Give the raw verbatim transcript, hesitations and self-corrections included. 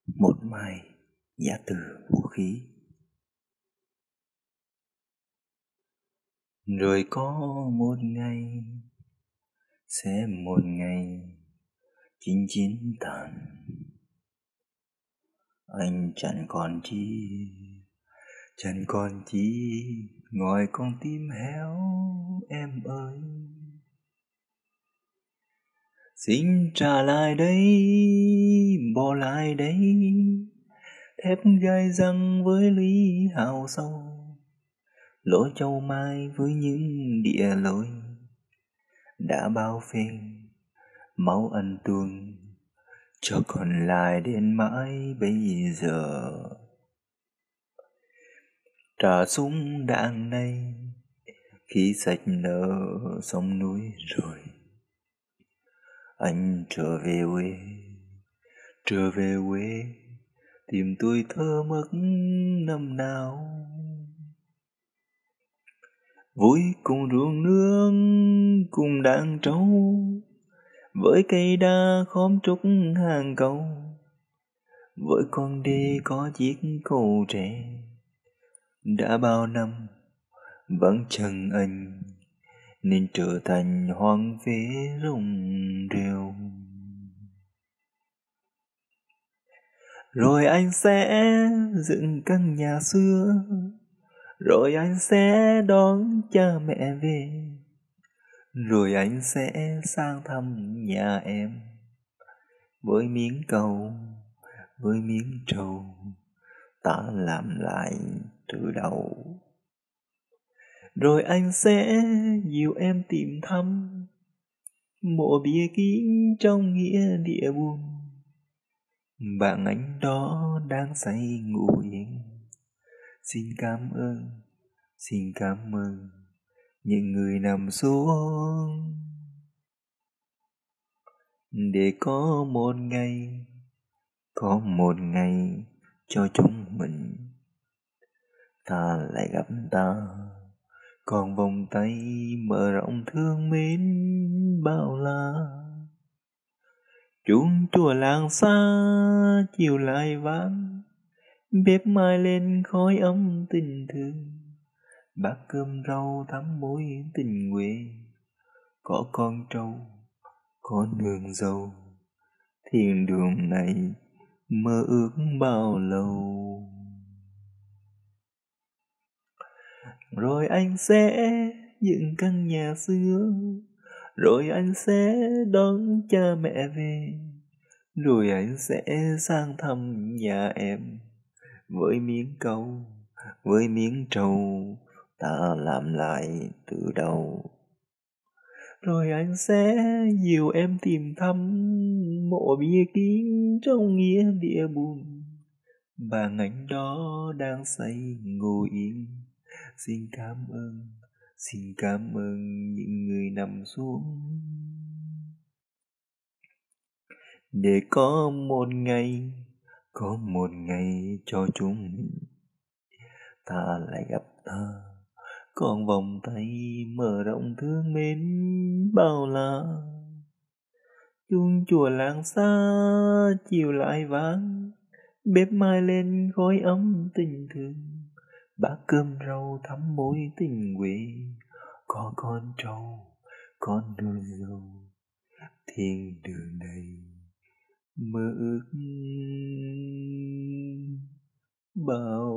Một mai giả từ vũ khí. Rồi có một ngày, sẽ một ngày chinh chiến tàn. Anh chẳng còn chi, chẳng còn chi ngoài con tim héo em ơi. Xin trả lại đây, bỏ lại đây, thép gai răng với lý hào sâu, lỗ châu mai với những địa lối đã bao phen máu ân tuông, cho còn lại đến mãi bây giờ. Trả súng đạn này khi sạch nở sông núi rồi, anh trở về quê, trở về quê tìm tuổi thơ mất năm nào. Vui cùng ruộng nương, cùng đàn trâu, với cây đa khóm trúc hàng cầu, với con đê có chiếc cầu tre. Đã bao năm vẫn chân anh, nên trở thành hoang phế rụng rêu. Rồi anh sẽ dựng căn nhà xưa, rồi anh sẽ đón cha mẹ về, rồi anh sẽ sang thăm nhà em, với miếng cầu, với miếng trầu, ta làm lại từ đầu. Rồi anh sẽ dìu em tìm thăm mộ bia kín trong nghĩa địa buồn. Bạn anh đó đang say ngủ yên. Xin cảm ơn, xin cảm ơn những người nằm xuống, để có một ngày, có một ngày cho chúng mình ta lại gặp ta, còn vòng tay mở rộng thương mến bao la. Chuông chùa làng xa chiều lại vang, bếp mai lên khói ấm tình thương. Bát cơm rau thắm mối tình quê, có con trâu, có nương dâu. Thiên đường này mơ ước bao lâu. Rồi anh sẽ dựng căn nhà xưa, rồi anh sẽ đón cha mẹ về, rồi anh sẽ sang thăm nhà em, với miếng câu, với miếng trầu, ta làm lại từ đầu. Rồi anh sẽ dìu em tìm thăm mộ bia kín trong nghĩa địa buồn. Bạn anh đó đang say ngồi yên. Xin cảm ơn, xin cảm ơn những người nằm xuống, để có một ngày, có một ngày cho chúng ta lại gặp ta, còn vòng tay mở rộng thương mến bao la. Chuông chùa làng xa chiều lại vang, bếp mai lên khói ấm tình thương. Bát cơm rau thắm mối tình quê, có con trâu, con nương dâu. Thiên đường này mơ ước bao